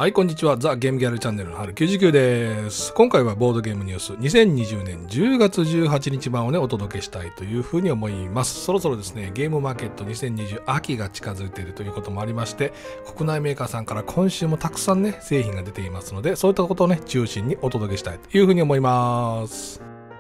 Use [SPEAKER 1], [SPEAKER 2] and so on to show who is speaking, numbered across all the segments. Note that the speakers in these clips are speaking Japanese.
[SPEAKER 1] はい、こんにちは。ザ・ゲームギャルチャンネルの春99です。今回はボードゲームニュース2020年10月18日版をね、お届けしたいというふうに思います。そろそろですね、ゲームマーケット2020秋が近づいているということもありまして、国内メーカーさんから今週もたくさんね、製品が出ていますので、そういったことをね、中心にお届けしたいというふうに思います。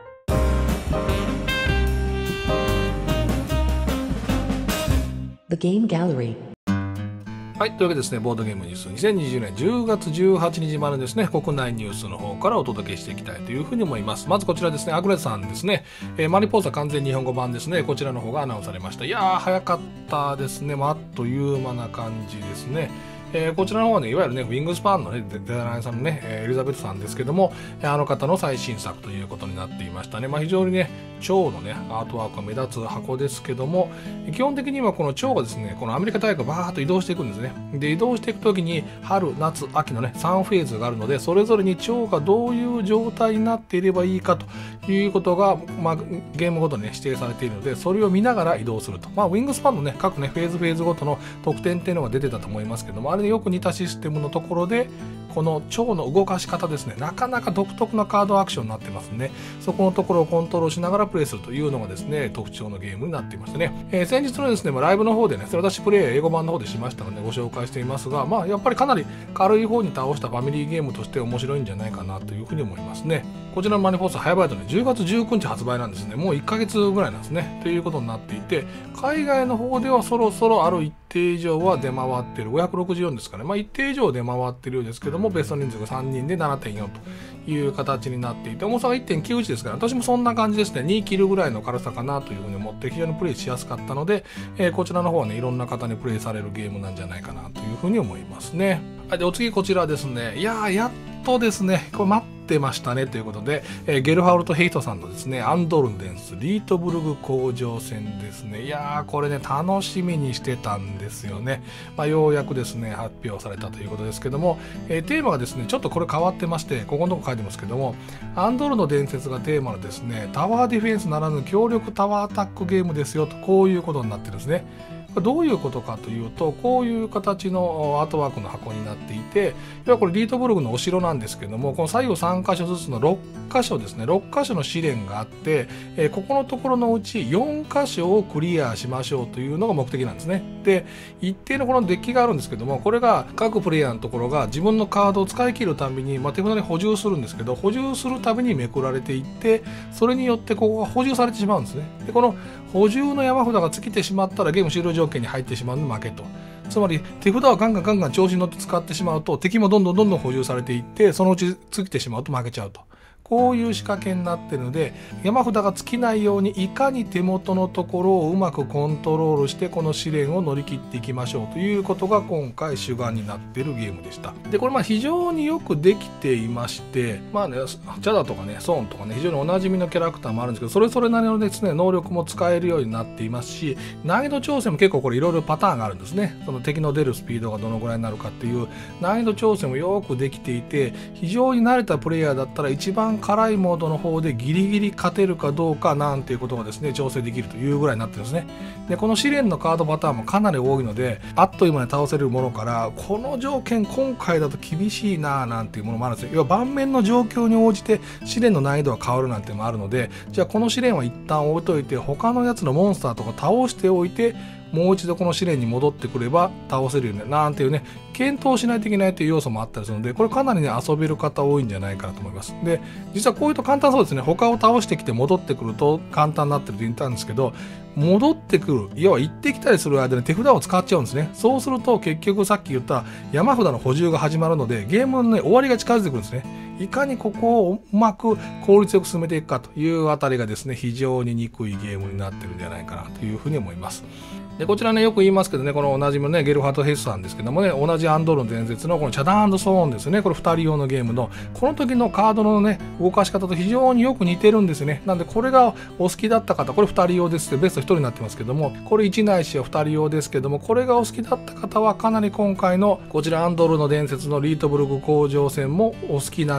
[SPEAKER 2] The Game Gallery。
[SPEAKER 1] はい。というわけでですね、ボードゲームニュース2020年10月18日までですね、国内ニュースの方からお届けしていきたいというふうに思います。まずこちらですね、アグレさんですね、マリポーザ完全日本語版ですね、こちらの方がアナウンスされました。いやー、早かったですね。あっという間な感じですね。こちらの方はね、いわゆるね、ウィングスパンのね、デザイナーさんのね、エリザベスさんですけども、あの方の最新作ということになっていましたね。非常にね、蝶のね、アートワークが目立つ箱ですけども、基本的にはこの蝶がですね、このアメリカ大陸をバーッと移動していくんですね。で、移動していくときに、春、夏、秋のね、3フェーズがあるので、それぞれに蝶がどういう状態になっていればいいかということが、ゲームごとにね、指定されているので、それを見ながら移動すると。ウィングスパンのね、各ね、フェーズごとの得点っていうのが出てたと思いますけども、あれでよく似たシステムのところで、この蝶の動かし方ですね、なかなか独特なカードアクションになってますね。そこのところをコントロールしながらプレイするというのがですね、特徴のゲームになっていましたね。先日のですね、ライブの方でね、私プレイ英語版の方でしましたのでご紹介していますが、やっぱりかなり軽い方に倒したファミリーゲームとして面白いんじゃないかなというふうに思いますね。こちらのマニフォース早々とね、10月19日発売なんですね。もう1ヶ月ぐらいなんですね。ということになっていて、海外の方ではそろそろある一定以上は出回っている。564ですかね。一定以上出回っているようですけども、ベスト人数が3人で 7.4 という形になっていて、重さが 1.91 ですから、私もそんな感じですね。2キルぐらいの軽さかなというふうに思って、非常にプレイしやすかったので、こちらの方はね、いろんな方にプレイされるゲームなんじゃないかなというふうに思いますね。はい、で、お次こちらですね。いやー、やっとですね、これ待ってましたねということで、ゲルハウルト・ヘイトさんのですね、アンドルデンス・リートブルグ工場戦ですね。いやー、これね、楽しみにしてたんですよね。ようやくですね、発表されたということですけども、テーマがですね、ちょっとこれ変わってまして、ここのとこ書いてますけども、アンドルの伝説がテーマのですね、タワーディフェンスならぬ強力タワーアタックゲームですよと、こういうことになってるんですね。どういうことかというと、こういう形のアートワークの箱になっていて、要はこれリートブルグのお城なんですけども、この左右3箇所ずつの6箇所ですね、6箇所の試練があって、ここのところのうち4箇所をクリアしましょうというのが目的なんですね。で、一定のこのデッキがあるんですけども、これが各プレイヤーのところが自分のカードを使い切るたびに、手札に補充するんですけど、補充するたびにめくられていって、それによってここが補充されてしまうんですね。で、この補充の山札が尽きてしまったらゲーム終了条件に入ってしまうので負けと。つまり手札をガンガン調子に乗って使ってしまうと敵もどんどん補充されていって、そのうち尽きてしまうと負けちゃうと。こういう仕掛けになっているので、山札が尽きないようにいかに手元のところをうまくコントロールしてこの試練を乗り切っていきましょうということが今回主眼になっているゲームでした。で、これ非常によくできていまして、ジャダとかね、ソーンとかね、非常におなじみのキャラクターもあるんですけど、それぞれなりのですね、能力も使えるようになっていますし、難易度調整も結構これいろいろパターンがあるんですね。その敵の出るスピードがどのぐらいになるかっていう難易度調整もよくできていて、非常に慣れたプレイヤーだったら一番辛いモードの方でギリギリ勝てるかどうかなんていうことがですね、調整できるというぐらいになってるんですね。で、この試練のカードパターンもかなり多いので、あっという間に倒せるものから、この条件今回だと厳しいなぁなんていうものもあるんですよ。要は盤面の状況に応じて試練の難易度が変わるなんてもあるので、じゃあこの試練は一旦置いといて、他のやつのモンスターとか倒しておいて、もう一度この試練に戻ってくれば倒せるよねなんていうね、検討しないといけないという要素もあったりするので、これかなりね、遊べる方多いんじゃないかなと思います。で、実はこういうと簡単そうですね。他を倒してきて戻ってくると簡単になってると言ったんですけど、戻ってくる、要は行ってきたりする間に手札を使っちゃうんですね。そうすると結局さっき言った山札の補充が始まるので、ゲームのね、終わりが近づいてくるんですね。いかにここをうまく効率よく進めていくかというあたりがですね、非常に憎いゲームになってるんじゃないかなというふうに思います。で、こちらね、よく言いますけどね、このおなじみのね、ゲルハート・ヘイスさんですけどもね、同じアンドロの伝説のこのチャダーン&ソーンですね、これ2人用のゲームの、この時のカードのね、動かし方と非常によく似てるんですよね。なんで、これがお好きだった方、これ2人用ですって、ベスト1人になってますけども、これ1ないしは2人用ですけども、これがお好きだった方は、かなり今回のこちらアンドロの伝説のリートブルグ工場戦もお好きなん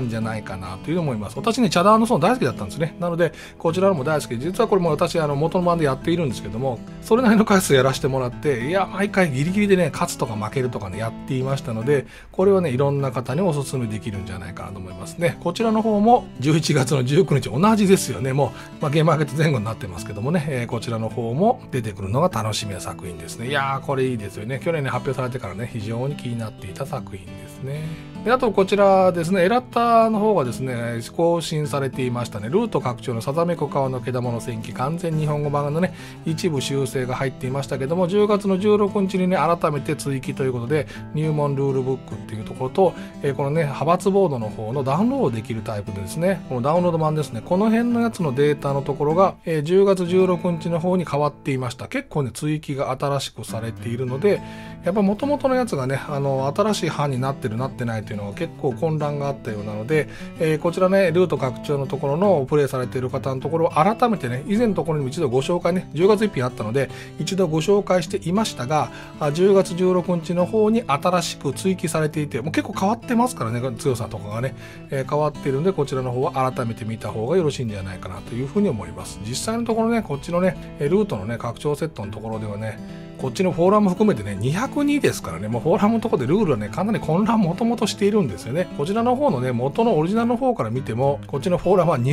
[SPEAKER 1] んじゃないかなというふうに思います。私ね、チャダーのソン大好きだったんですね。なので、こちらのも大好きで、実はこれも私、元の版でやっているんですけども、それなりの回数やらせてもらって、いや、毎回ギリギリでね、勝つとか負けるとかね、やっていましたので、これはね、いろんな方にお勧めできるんじゃないかなと思いますね。こちらの方も、11月の19日、同じですよね。もう、ゲームマーケット前後になってますけどもね、こちらの方も出てくるのが楽しみな作品ですね。いやー、これいいですよね。去年ね、発表されてからね、非常に気になっていた作品ですね。で、あとこちらですね、エラッタの方がですね、更新されていましたね。ルート拡張のさざめこ川のけだもの戦記完全日本語版のね、一部修正が入っていましたけども、10月の16日にね、改めて追記ということで、入門ルールブックっていうところと、このね、派閥ボードの方のダウンロードできるタイプでですね、このダウンロード版ですね、この辺のやつのデータのところが、10月16日の方に変わっていました。結構ね、追記が新しくされているので、やっぱ元々のやつがね、新しい版になってるなってないというのが結構混乱があったようなので、こちらね、ルート拡張のところのプレイされている方のところを改めてね、以前のところにも一度ご紹介ね、10月1日あったので、一度ご紹介していましたが、10月16日の方に新しく追記されていて、もう結構変わってますからね、強さとかがね、変わっているので、こちらの方は改めて見た方がよろしいんじゃないかなというふうに思います。実際のところね、こっちのね、ルートのね、拡張セットのところではね、こっちのフォーラム含めてね、202ですからね、もうフォーラムのところでルールはね、かなり混乱もともとしているんですよね。こちらの方のね、元のオリジナルの方から見ても、こっちのフォーラムは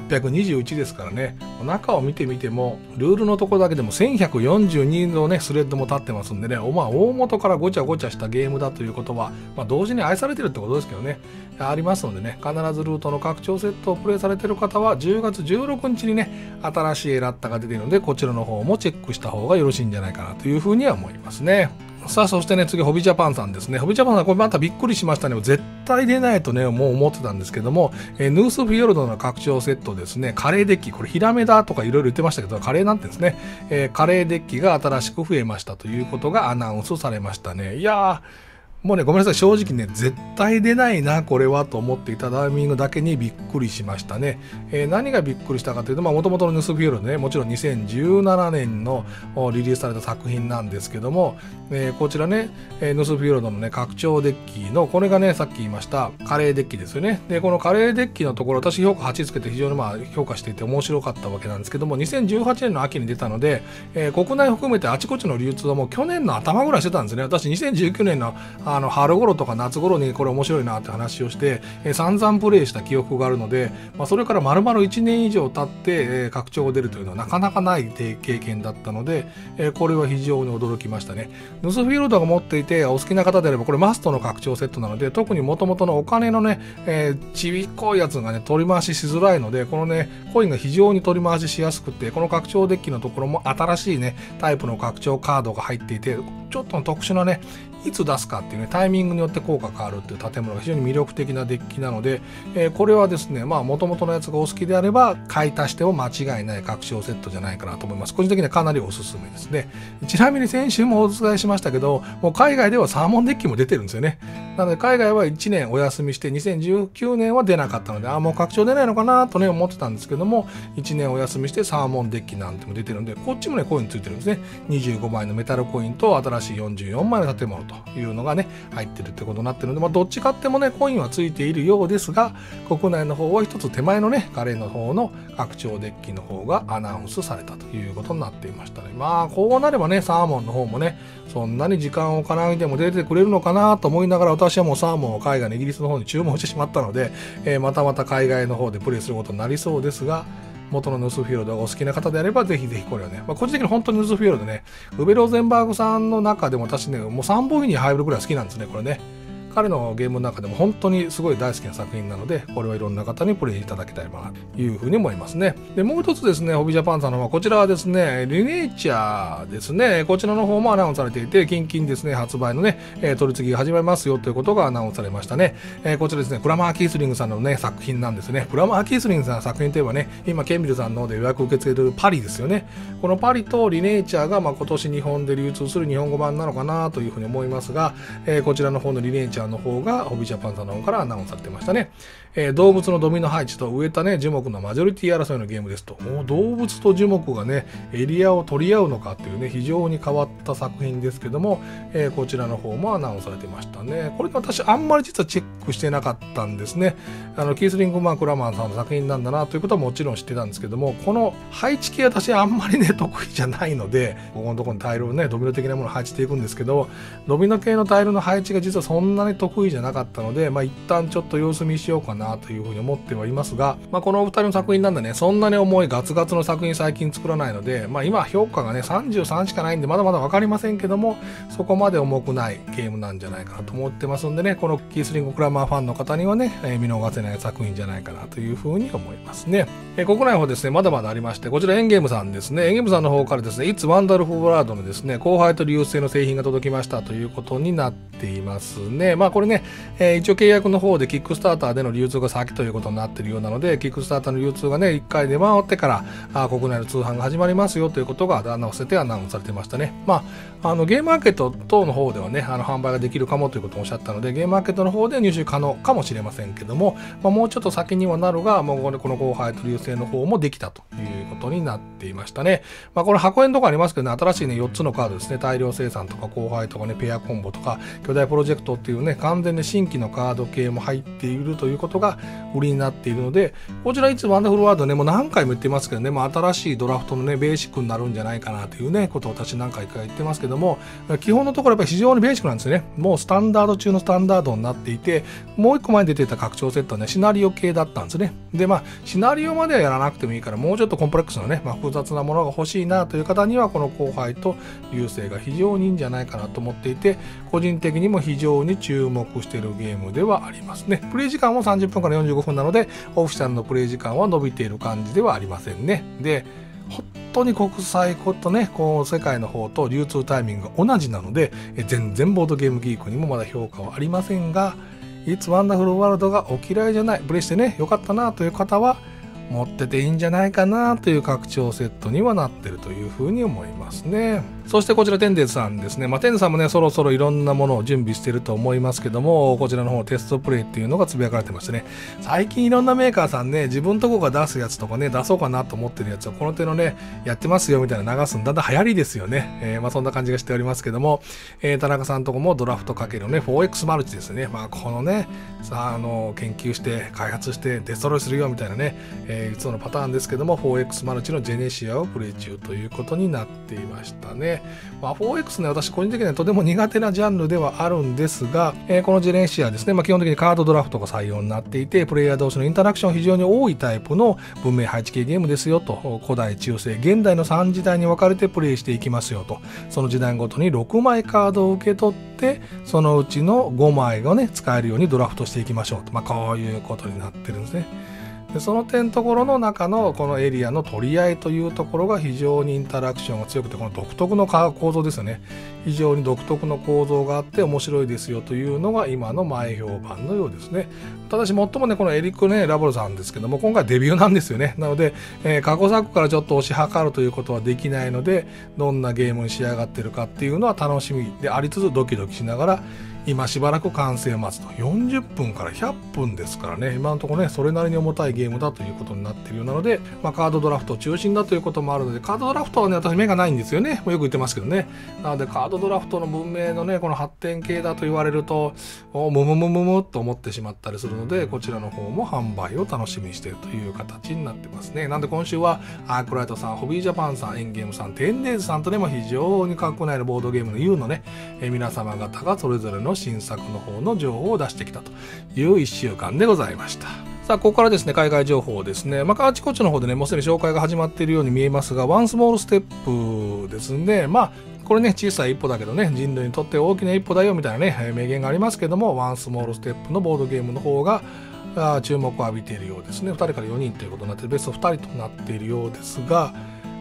[SPEAKER 1] 2821ですからね、中を見てみても、ルールのところだけでも1142のね、スレッドも立ってますんでね、大元からごちゃごちゃしたゲームだということは、同時に愛されてるってことですけどね、ありますのでね、必ずルートの拡張セットをプレイされている方は、10月16日にね、新しいエラッタが出ているので、こちらの方もチェックした方がよろしいんじゃないかなというふうには思いますね。さあ、そしてね、次、ホビジャパンさんですね。ホビジャパンさん、これまたびっくりしましたね。絶対出ないとね、もう思ってたんですけども、ヌースフィヨルドの拡張セットですね、カレーデッキ、これヒラメだとかいろいろ言ってましたけど、カレーなんてですね、カレーデッキが新しく増えましたということがアナウンスされましたね。いやー、もうね、ごめんなさい。正直ね、絶対出ないな、これは、と思っていたタイミングだけにびっくりしましたね。何がびっくりしたかというと、元々のヌースフィヨルドね、もちろん2017年のリリースされた作品なんですけども、こちらね、ヌースフィヨルドのね、拡張デッキの、これがね、さっき言いました、カレーデッキですよね。で、このカレーデッキのところ、私評価8つけて非常に評価していて面白かったわけなんですけども、2018年の秋に出たので、国内含めてあちこちの流通はもう去年の頭ぐらいしてたんですね。私、2019年の春頃とか夏頃にこれ面白いなって話をして、散々プレイした記憶があるので、それから丸々1年以上経って、拡張が出るというのはなかなかない経験だったので、これは非常に驚きましたね。ヌスフィールドが持っていてお好きな方であれば、これマストの拡張セットなので、特に元々のお金のね、ちびっこいやつがね、取り回ししづらいので、このね、コインが非常に取り回ししやすくて、この拡張デッキのところも新しいね、タイプの拡張カードが入っていて、ちょっと特殊なね、いつ出すかっていうね、タイミングによって効果変わるっていう建物が非常に魅力的なデッキなので、これはですね、元々のやつがお好きであれば、買い足しても間違いない拡張セットじゃないかなと思います。個人的にはかなりおすすめですね。ちなみに先週もお伝えしましたけど、もう海外ではサーモンデッキも出てるんですよね。なので海外は1年お休みして、2019年は出なかったので、もう拡張出ないのかなとね、思ってたんですけども、1年お休みしてサーモンデッキなんても出てるんで、こっちもね、コインついてるんですね。25枚のメタルコインと新しい44枚の建物というのがね、入ってるってことになってるので、どっち買ってもね、コインはついているようですが、国内の方は一つ手前のね、カレーの方の拡張デッキの方がアナウンスされたということになっていましたね。こうなればね、サーモンの方もね、そんなに時間を置かないでも出てくれるのかなと思いながら、私はもうサーモンを海外のイギリスの方に注文してしまったので、また海外の方でプレイすることになりそうですが、元のヌスフィヨルドがお好きな方であれば、ぜひぜひこれをね、個人的に本当にヌスフィヨルドね、ウベローゼンバーグさんの中でも私ね、もう3本に入るぐらい好きなんですね、これね。彼のゲームの中でも本当にすごい大好きな作品なので、これはいろんな方にプレイいただきたいなというふうに思いますね。で、もう一つですね、ホビジャパンさんの方はこちらはですね、リネイチャーですね。こちらの方もアナウンスされていて、近々ですね、発売のね、取り次ぎが始まりますよということがアナウンスされましたね。こちらですね、プラマー・キースリングさんのね、作品なんですね。プラマー・キースリングさんの作品といえばね、今、ケンビルさんの方で予約受け付けているパリですよね。このパリとリネイチャーが今年日本で流通する日本語版なのかなというふうに思いますが、こちらの方のリネイチャーチャーの方がホビージャパンさんの方からアナウンスされてましたね。動物のドミノ配置と植えたね樹木のマジョリティ争いのゲームですと。動物と樹木がねエリアを取り合うのかっていうね非常に変わった作品ですけども、こちらの方もアナウンスされてましたね。これ私あんまり実はチェックしてなかったんですね。キースリングマン・クラマンさんの作品なんだなということはもちろん知ってたんですけども、この配置系私あんまりね得意じゃないので、ここのところにタイルをねドミノ的なものを配置していくんですけど、ドミノ系のタイルの配置が実はそんなに得意じゃなかったので、一旦ちょっと様子見しようかなというふうに思ってはいますが、このお二人の作品なんでねそんなに重いガツガツの作品最近作らないので、今評価がね33しかないんでまだまだ分かりませんけども、そこまで重くないゲームなんじゃないかなと思ってますんでね、このキースリング・クラマーファンの方にはね、見逃せない作品じゃないかなというふうに思いますね。国内の方ですねまだまだありまして、こちらエンゲームさんですね。エンゲームさんの方からですねIt's Wonderful Worldのですね後輩と流星の製品が届きましたということになっていますね。これね、一応契約の方でキックスターターでの流通が先ということになっているようなので、キックスターターの流通がね1回出回ってから国内の通販が始まりますよということがアナウンスされてましたね。ゲームマーケット等の方ではね販売ができるかもということをおっしゃったので、ゲームマーケットの方で入手可能かもしれませんけども、もうちょっと先にはなるが、もうこの後輩と流星の方もできたということになっていましたね。これ箱絵のとこありますけどね、新しいね4つのカードですね、大量生産とか後輩とかねペアコンボとか巨大プロジェクトっていうね完全に新規のカード系も入っているということが売りになっているので、こちらいつワンダフルワールドねもう何回も言ってますけどね、新しいドラフトのねベーシックになるんじゃないかなというねことを私何回か言ってますけども、基本のところやっぱり非常にベーシックなんですよね。もうスタンダード中のスタンダードになっていて、もう一個前に出てた拡張セットはねシナリオ系だったんですね。でシナリオまではやらなくてもいいから、もうちょっとコンプレックスなね、複雑なものが欲しいなという方にはこの後輩と流星が非常にいいんじゃないかなと思っていて、個人的にも非常に注目しているゲームではありますね。プレイ時間も30分から45分なので、オフィシャルのプレイ時間は伸びている感じではありませんね。で本当に国際とね世界の方と流通タイミングが同じなので、全然ボードゲームギークにもまだ評価はありませんが、It's Wonderful Worldがお嫌いじゃない、プレイしてねよかったなという方は持ってていいんじゃないかなという拡張セットにはなってるというふうに思いますね。そしてこちらテンデーズさんですね。テンデーズさんもねそろそろいろんなものを準備していると思いますけども、こちらの方テストプレイっていうのがつぶやかれてましてね、最近いろんなメーカーさんね自分とこが出すやつとかね出そうかなと思ってるやつをこの手のねやってますよみたいな流すんだんだん流行りですよね。そんな感じがしておりますけども、田中さんとこもドラフトかけるね 4X マルチですね。このね研究して開発してデストロイするよみたいなね、いつものパターンですけども 4X マルチのジェネシアをプレイ中ということになっていましたね。4X ね私個人的にはとても苦手なジャンルではあるんですが、このジェネシアですね、基本的にカードドラフトが採用になっていて、プレイヤー同士のインタラクション非常に多いタイプの文明配置系ゲームですよと、古代中世現代の3時代に分かれてプレイしていきますよと、その時代ごとに6枚カードを受け取ってそのうちの5枚がね使えるようにドラフトしていきましょうと、こういうことになってるんですね。でその点ところの中のこのエリアの取り合いというところが非常にインタラクションが強くて、この独特の構造ですよね。非常に独特の構造があって面白いですよというのが今の前評判のようですね。ただし最もねこのエリックねラボルさんですけども、今回デビューなんですよね。なので、過去作からちょっと推し量るということはできないので、どんなゲームに仕上がってるかっていうのは楽しみでありつつドキドキしながら今しばらく完成を待つと。40分から100分ですからね、今のところねそれなりに重たいゲームだということになっているようなので、カードドラフト中心だということもあるので、カードドラフトはね私目がないんですよね。よく言ってますけどね。なのでカードドラフトの文明のねこの発展系だと言われるとムムムムムと思ってしまったりするので、こちらの方も販売を楽しみにしているという形になってますね。なんで今週はアークライトさん、ホビージャパンさん、エンゲームさん、テンデーズさんとね非常に国内のボードゲームの U のね、皆様方がそれぞれの新作の方の情報を出してきたという1週間でございました。さあここからですね海外情報ですね。あちこちの方でねもうすでに紹介が始まっているように見えますが、ワンスモールステップですね。これね小さい一歩だけどね人類にとって大きな一歩だよみたいなね名言がありますけども、ワンスモールステップのボードゲームの方が注目を浴びているようですね。2人から4人ということになってベスト2人となっているようですが、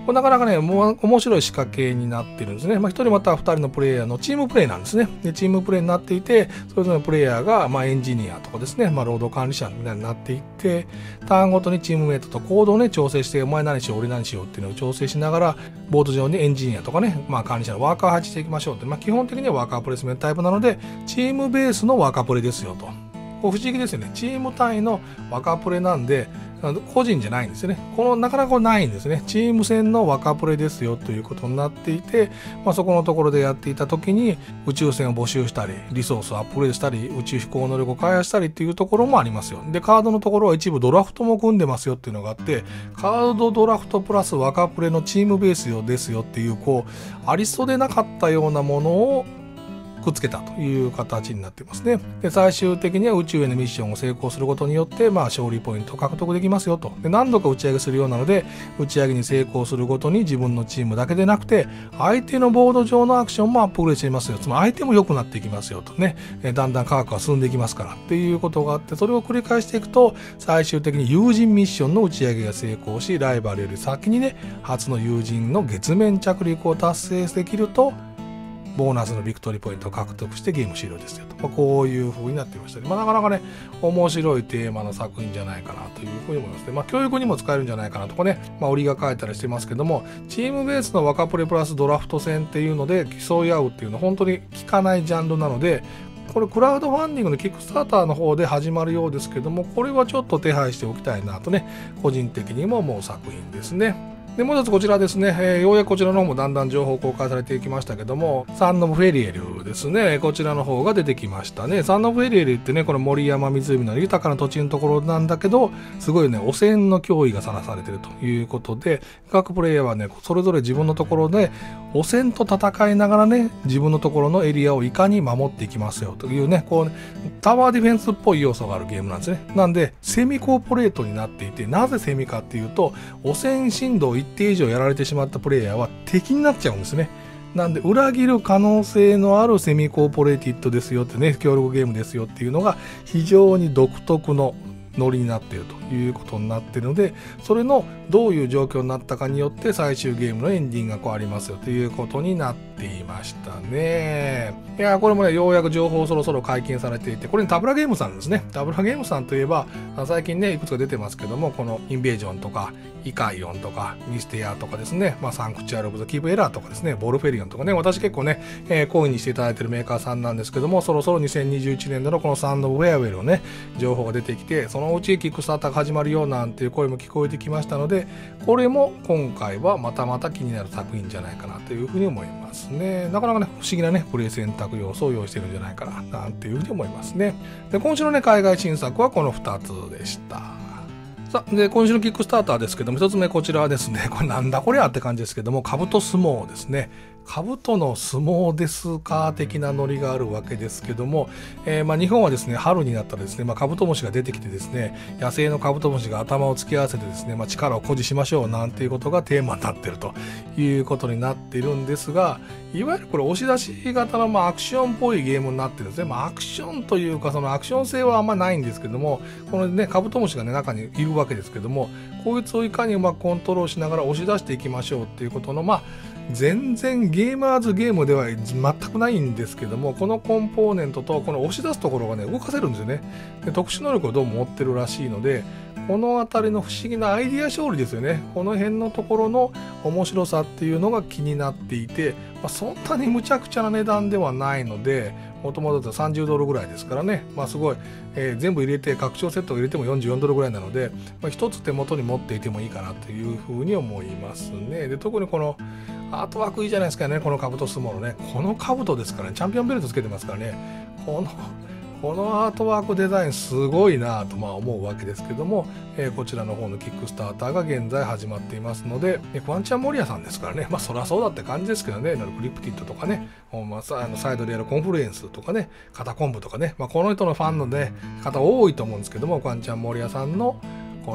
[SPEAKER 1] これなかなかね、もう面白い仕掛けになってるんですね。1人または2人のプレイヤーのチームプレイなんですね。でチームプレイになっていて、それぞれのプレイヤーが、エンジニアとかですね、労働管理者みたいになっていって、ターンごとにチームメイトと行動をね、調整して、お前何しよう、俺何しようっていうのを調整しながら、ボード上にエンジニアとかね、管理者のワーカー配置していきましょうって、基本的にはワーカープレイスメントタイプなので、チームベースのワーカープレイですよと。不思議ですよね。チーム単位のワーカープレイなんで、個人じゃないんですよね。なかなかないんですね。チーム戦のワーカープレイですよということになっていて、そこのところでやっていた時に宇宙船を募集したり、リソースをアップグレードしたり、宇宙飛行能力を開発したりっていうところもありますよ。で、カードのところは一部ドラフトも組んでますよっていうのがあって、カードドラフトプラスワーカープレイのチームベースよですよっていう、ありそうでなかったようなものをくっつけたという形になっていますね。で、最終的には宇宙へのミッションを成功することによって、勝利ポイントを獲得できますよと。で、何度か打ち上げするようなので、打ち上げに成功するごとに自分のチームだけでなくて、相手のボード上のアクションもアップグレードしていますよ。つまり相手も良くなっていきますよとね。だんだん科学が進んでいきますからっていうことがあって、それを繰り返していくと、最終的に有人ミッションの打ち上げが成功し、ライバルより先にね、初の有人の月面着陸を達成できると、ボーナスのビクトリーポイントを獲得してゲーム終了ですよと。こういう風になっていましたね。なかなかね、面白いテーマの作品じゃないかなというふうに思いますね。教育にも使えるんじゃないかなとかね、売りが書いたりしてますけども、チームベースのワカプレプラスドラフト戦っていうので競い合うっていうのは本当に効かないジャンルなので、これクラウドファンディングのキックスターターの方で始まるようですけども、これはちょっと手配しておきたいなとね、個人的にも思う作品ですね。で、もう一つこちらですね、ようやくこちらの方もだんだん情報公開されていきましたけども、サン・オブ・フェリエルですね、こちらの方が出てきましたね。サン・オブ・フェリエルってね、この森山湖の豊かな土地のところなんだけど、すごいね、汚染の脅威がさらされているということで、各プレイヤーはね、それぞれ自分のところで汚染と戦いながらね、自分のところのエリアをいかに守っていきますよというね、タワーディフェンスっぽい要素があるゲームなんですね。なんで、セミコーポレートになっていて、なぜセミかっていうと、汚染振動を一定以上やられてしまったプレイヤーは敵になっちゃうんですね。なんで裏切る可能性のあるセミコーポレーティッドですよってね、協力ゲームですよっていうのが非常に独特のノリになっているということになっているので、それのどういう状況になったかによって最終ゲームのエンディングがありますよということになっていましたね。いや、これもね、ようやく情報そろそろ解禁されていて、これにタブラゲームさんですね。タブラゲームさんといえば最近ね、いくつか出てますけども、このインベージョンとかイカイオンとかミステアとかですね、サンクチュアル・オブ・ザ・キープ・エラーとかですね、ボルフェリオンとかね、私結構ね、好意にしていただいているメーカーさんなんですけども、そろそろ2021年度のこのサンド・オブ・ウェアウェルのね、情報が出てきて、そのうちキックスターターが始まるよなんていう声も聞こえてきましたので、これも今回はまたまた気になる作品じゃないかなというふうに思いますね。なかなかね、不思議なね、プレイ選択要素を用意してるんじゃないかな、なんていうふうに思いますね。で、今週のね、海外新作はこの2つでした。さあ、で、今週のキックスターターですけども、一つ目こちらはですね、これなんだこれやって感じですけども、兜相撲ですね。兜の相撲ですか的なノリがあるわけですけども、日本はですね、春になったらですね、カブトムシが出てきてですね、野生のカブトムシが頭を突き合わせてですね、力を誇示しましょうなんていうことがテーマになっているということになっているんですが、いわゆるこれ押し出し型のアクションっぽいゲームになってるんですね。アクションというかそのアクション性はあんまないんですけども、このね、カブトムシがね、中にいるわけですけども、こいつをいかにうまくコントロールしながら押し出していきましょうっていうことの、全然ゲーマーズゲームでは全くないんですけども、このコンポーネントとこの押し出すところがね、動かせるんですよね。で、特殊能力をどうも持ってるらしいので、このあたりの不思議なアイディア勝利ですよね。この辺のところの面白さっていうのが気になっていて、そんなに無茶苦茶な値段ではないので、もともとだと$30ぐらいですからね、すごい、全部入れて拡張セットを入れても$44ぐらいなので、一つ手元に持っていてもいいかなというふうに思いますね。で、特にこのアートワークいいじゃないですかね、この兜相撲のね、この兜ですからね、チャンピオンベルトつけてますからね、このアートワークデザインすごいなと思うわけですけども、こちらの方のキックスターターが現在始まっていますので、クワンチャンモリアさんですからね、そりゃそうだって感じですけどね、クリプティッドとかね、サイドでやるコンフルエンスとかね、カタコンブとかね、この人のファンのね、方多いと思うんですけども、クワンチャンモリアさんのこの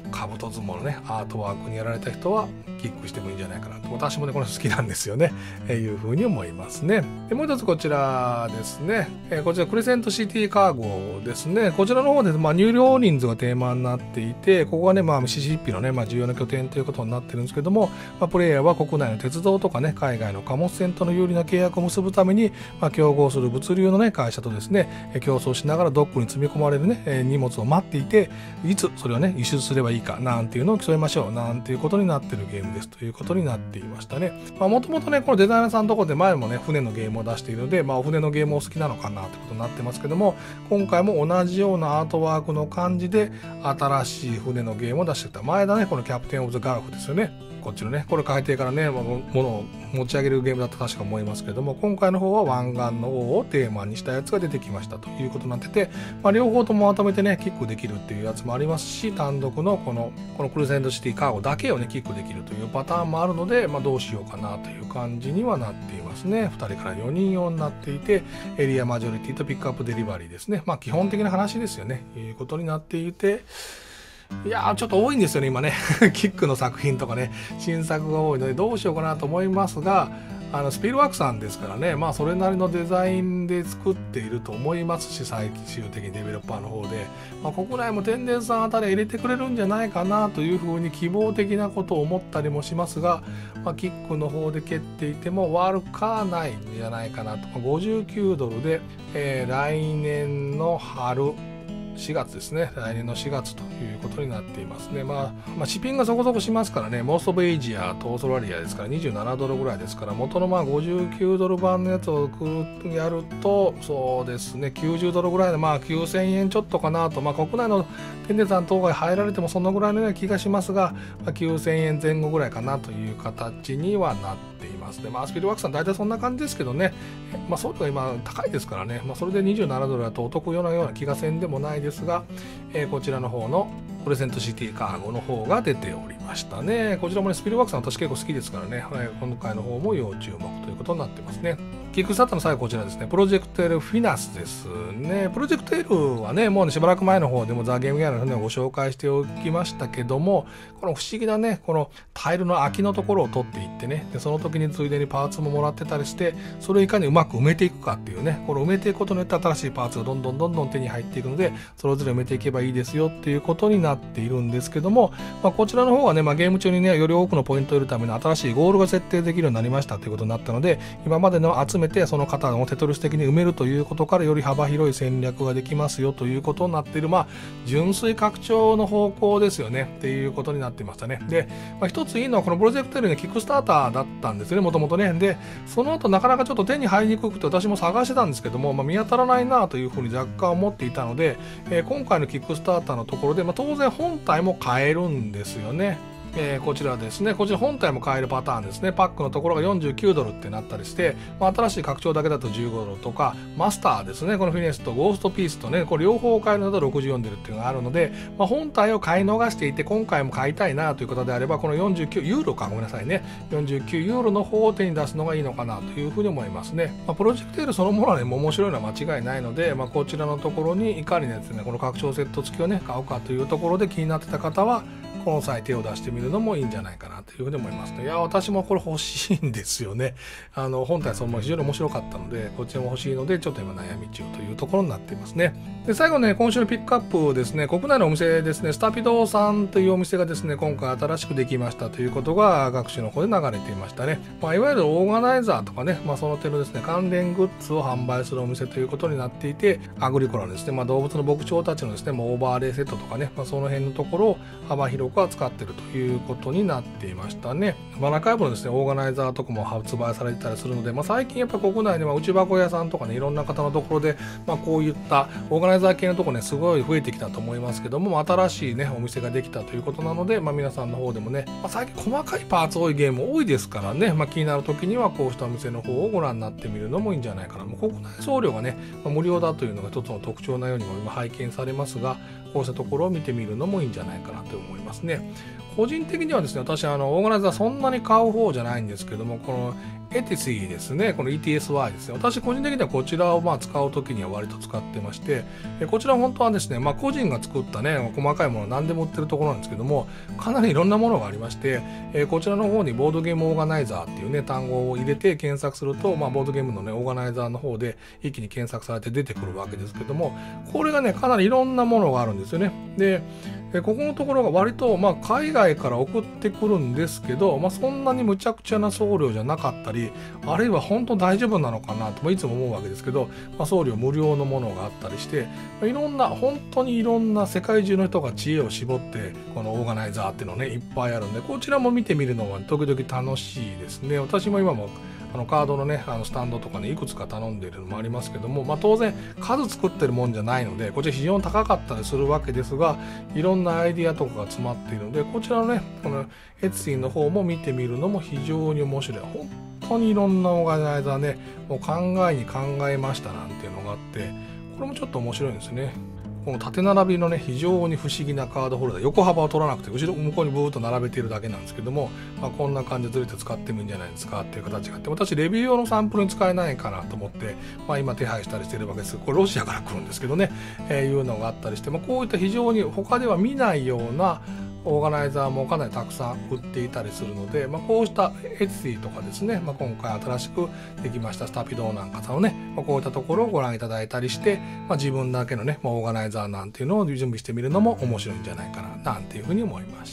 [SPEAKER 1] 兜相撲のねアートワークにやられた人はキックしてもいいんじゃないかなと、私もねこの人好きなんですよね、いうふうに思いますね。でもう一つこちらですね、こちらクレセントシティカーゴですね。こちらの方で、入寮人数がテーマになっていて、ここがねミシシッピのね、重要な拠点ということになってるんですけども、プレイヤーは国内の鉄道とかね海外の貨物船との有利な契約を結ぶために、競合する物流のね会社とですね競争しながらドックに積み込まれるね荷物を待っていて、いつそれをね輸出すればいいかなんていうのを競いましょうなんていうことになってるゲームですということになっていましたね。もともとねこのデザイナーさんのところで前もね船のゲームを出しているので、お船のゲームを好きなのかなってことになってますけども、今回も同じようなアートワークの感じで新しい船のゲームを出してきた。前だねこのキャプテンオブザガルフですよね。こっちのねこれ海底からね物を持ち上げるゲームだと確か思いますけども、今回の方は湾岸の王をテーマにしたやつが出てきましたということになってて、両方ともまとめてねキックできるっていうやつもありますし、単独のこのクルセントシティカーゴだけをねキックできるというパターンもあるので、どうしようかなという感じにはなっていますね。2人から4人用になっていて、エリアマジョリティとピックアップデリバリーですね。基本的な話ですよね、いうことになっていて、いやーちょっと多いんですよね今ねキックの作品とかね新作が多いのでどうしようかなと思いますが、スピルワークさんですからね、それなりのデザインで作っていると思いますし、最終的にデベロッパーの方で、国内も天然さんあたり入れてくれるんじゃないかなというふうに希望的なことを思ったりもしますが、キックの方で蹴っていても悪かないんじゃないかなと。59ドルで、来年の春4月ですね。来年の4月ということになっていますね。シッピングがそこそこしますからね。モーストオブエイジアとオーストラリアですから27ドルぐらいですから、元の59ドル版のやつをやるとそうですね90ドルぐらいで9000円ちょっとかなと、国内の天然山当該入られてもそのぐらいのような気がしますが、9000円前後ぐらいかなという形にはなっていますね。スピルワークさん大体そんな感じですけどね、送料が今高いですからね、それで27ドルだとお得ような気がせんでもないですが、こちらの方のプレゼントシティカーゴの方が出ておりましたね。こちらもねスピルワークさん私結構好きですからね、今回の方も要注目ということになってますね。キックスターターの最後こちらですね、プロジェクト L フィナスですね。プロジェクト L はねもうねしばらく前の方でもザ・ゲームギャラリーの方でご紹介しておきましたけども、この不思議なねこのタイルの空きのところを取っていってね、でその時についでにパーツももらってたりして、それをいかにうまく埋めていくかっていうね、これを埋めていくことによって新しいパーツがどんどん手に入っていくので、それぞれ埋めていけばいいですよっていうことになっているんですけども、こちらの方はね、ゲーム中にねより多くのポイントを得るための新しいゴールが設定できるようになりましたということになったので、今までの集めてその方をテトリス的に埋めるということからより幅広い戦略ができますよということになっている、純粋拡張の方向ですよねっていうことになっていましたね。で、一ついいのはこのプロジェクト L ねキックスターターだったんですよねもともとね。でその後なかなかちょっと手に入りにくくて私も探してたんですけども、見当たらないなというふうに若干思っていたので、今回のキックスターターのところで、当然本体も買えるんですよね。こちらですね、こちら本体も買えるパターンですね。パックのところが49ドルってなったりして、新しい拡張だけだと15ドルとか、マスターですね、このフィネスとゴーストピースとね、これ両方買えるのだと64ドルっていうのがあるので、本体を買い逃していて今回も買いたいなということであれば、この49ユーロかごめんなさいね、49ユーロの方を手に出すのがいいのかなというふうに思いますね。プロジェクト L そのものはねもう面白いのは間違いないので、こちらのところにいかにですねこの拡張セット付きをね買うかというところで気になってた方はこの際手を出してみるのもいいんじゃないかなというふうに思いますね。いや私もこれ欲しいんですよね。本体そのまま非常に面白かったのでこっちも欲しいのでちょっと今悩み中というところになっていますね。で最後ね今週のピックアップですね、国内のお店ですね、スタピドさんというお店がですね今回新しくできましたということが学習の方で流れていましたね。いわゆるオーガナイザーとかね、その点のですね関連グッズを販売するお店ということになっていて、アグリコラのですね、動物の牧場たちのですねオーバーレイセットとかね、その辺のところを幅広く扱っているということになっていましたね。中部のですねオーガナイザーとかも発売されてたりするので、最近やっぱり国内では内箱屋さんとかねいろんな方のところで、こういったオーガナイザー系のところねすごい増えてきたと思いますけども、新しいねお店ができたということなので、皆さんの方でもね、最近細かいパーツ多いゲーム多いですからね、気になる時にはこうしたお店の方をご覧になってみるのもいいんじゃないかな。国内送料がね、無料だというのが一つの特徴なようにも今拝見されますが、こうしたところを見てみるのもいいんじゃないかなと思いますね。 個人的にはですね、私オーガナイザーそんなに買う方じゃないんですけども、このエティシーですね、この ETSY ですね。私個人的にはこちらを使うときには割と使ってまして、こちら本当はですね、個人が作ったね、細かいもの何でも売ってるところなんですけども、かなりいろんなものがありまして、こちらの方にボードゲームオーガナイザーっていうね、単語を入れて検索すると、ボードゲームのね、オーガナイザーの方で一気に検索されて出てくるわけですけども、これがね、かなりいろんなものがあるんですよね。で、ここのところが割と、海外から送ってくるんですけど、そんなにむちゃくちゃな送料じゃなかったり、あるいは本当大丈夫なのかなといつも思うわけですけど、送料無料のものがあったりして、本当にいろんな世界中の人が知恵を絞って、このオーガナイザーっていうのね、いっぱいあるんで、こちらも見てみるのは時々楽しいですね。私も今もカードのね、スタンドとかね、いくつか頼んでいるのもありますけども、当然数作ってるもんじゃないので、こちら非常に高かったりするわけですが、いろんなアイディアとかが詰まっているので、こちらのね、このエツシーの方も見てみるのも非常に面白い。本当にいろんなオーガナイザーね、もう考えに考えましたなんていうのがあって、これもちょっと面白いんですね。この縦並びのね、非常に不思議なカードホルダー、横幅を取らなくて後ろ向こうにブーッと並べているだけなんですけども、こんな感じでずれて使ってもいいんじゃないですかっていう形があって、私レビュー用のサンプルに使えないかなと思って、今手配したりしているわけです。これロシアから来るんですけどね、いうのがあったりして、こういった非常に他では見ないようなオーガナイザーもかなりたくさん売っていたりするので、こうしたエツシーとかですね、今回新しくできましたスタピドーなんかさんのね、こういったところをご覧いただいたりして、自分だけのね、オーガナイザーなんていうのを準備してみるのも面白いんじゃないかななんていうふうに思いました。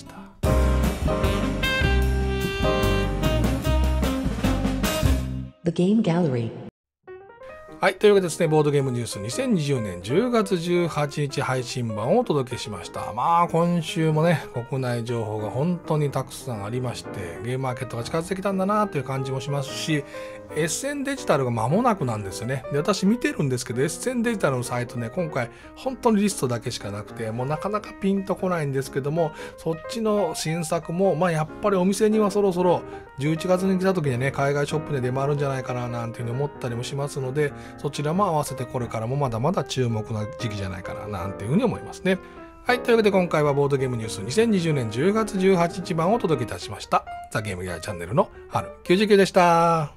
[SPEAKER 2] The Game Gallery。
[SPEAKER 1] はい。というわけでですね、ボードゲームニュース2020年10月18日配信版をお届けしました。今週もね、国内情報が本当にたくさんありまして、ゲームマーケットが近づいてきたんだなという感じもしますし、エッセンデジタルが間もなくなんですよね。で、私見てるんですけど、エッセンデジタルのサイトね、今回本当にリストだけしかなくて、もうなかなかピンとこないんですけども、そっちの新作も、やっぱりお店にはそろそろ11月に来た時にね、海外ショップで出回るんじゃないかななんていうふうに思ったりもしますので、そちらも合わせてこれからもまだまだ注目な時期じゃないかななんていうふうに思いますね。はい。というわけで今回はボードゲームニュース2020年10月18日版をお届けいたしました。ザ・ゲームギアチャンネルの春99でした。